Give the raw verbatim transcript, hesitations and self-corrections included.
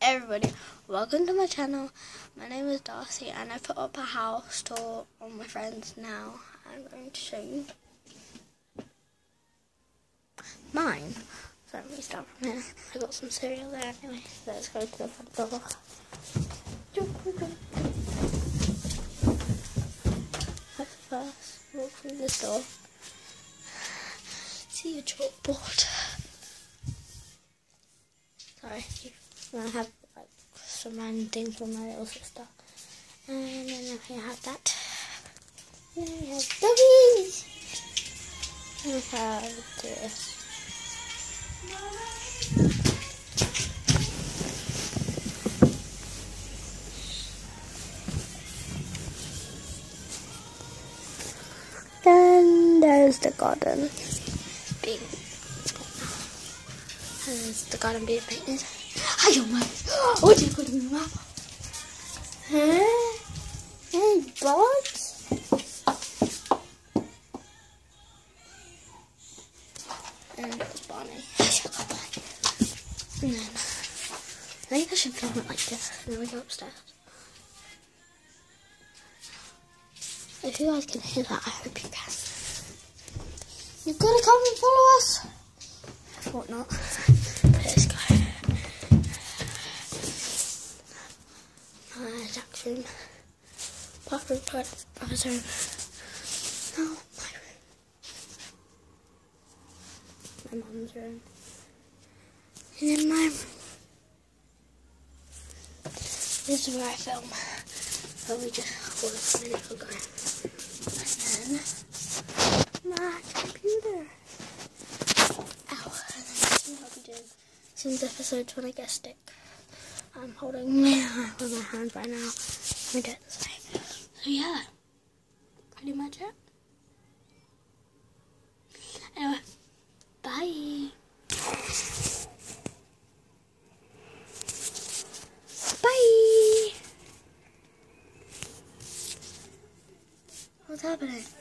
everybody, welcome to my channel. My name is Darcy and I put up a house tour on my friends now. I'm going to show you mine. So let me start from here. I got some cereal there anyway. Let's go to the front door. Let's first walk through this door. See a chalkboard. Sorry, I have like some random things from my little sister. And then I have that. And then we have doggies. And we have this. Then there's the garden being There's the garden being painted. I don't mind. What did you put in your mouth? Huh? Hey, bugs? And there's Bonnie. And then I think I should film it like this. And then we go upstairs. If you guys can hear that, I hope you can. You're gonna come and follow us? I thought not. Let's go. Uh, Jack's room. Bathroom, toilet, brother's room. No, my room. My mum's room. And then my room. This is where I film. But we just was a minute ago. And then my computer. Ow. And then I'll be doing since episode when I get a stick. I'm holding my with my hand right now. Let me do it this way. So yeah, pretty much it. Anyway, bye. Bye. What's happening?